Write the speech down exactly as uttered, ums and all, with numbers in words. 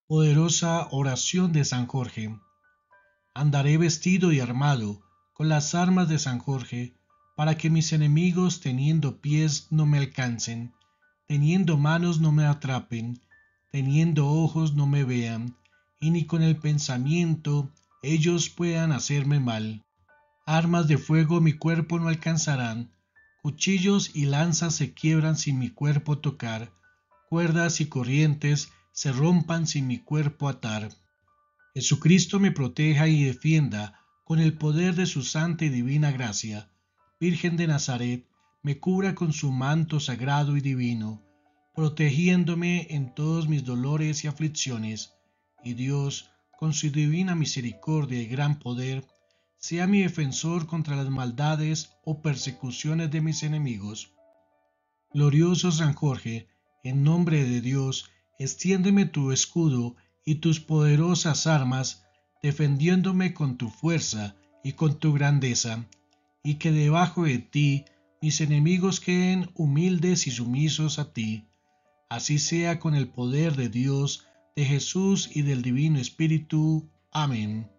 Poderosa oración de San Jorge. Andaré vestido y armado con las armas de San Jorge, para que mis enemigos teniendo pies no me alcancen, teniendo manos no me atrapen, teniendo ojos no me vean, y ni con el pensamiento ellos puedan hacerme mal. Armas de fuego mi cuerpo no alcanzarán, cuchillos y lanzas se quiebran sin mi cuerpo tocar, cuerdas y corrientes se rompan sin mi cuerpo atar. Jesucristo me proteja y defienda con el poder de su santa y divina gracia. Virgen de Nazaret, me cubra con su manto sagrado y divino, protegiéndome en todos mis dolores y aflicciones. Y Dios, con su divina misericordia y gran poder, sea mi defensor contra las maldades o persecuciones de mis enemigos. Glorioso San Jorge, en nombre de Dios, extiéndeme tu escudo y tus poderosas armas, defendiéndome con tu fuerza y con tu grandeza, y que debajo de ti mis enemigos queden humildes y sumisos a ti. Así sea con el poder de Dios, de Jesús y del Divino Espíritu. Amén.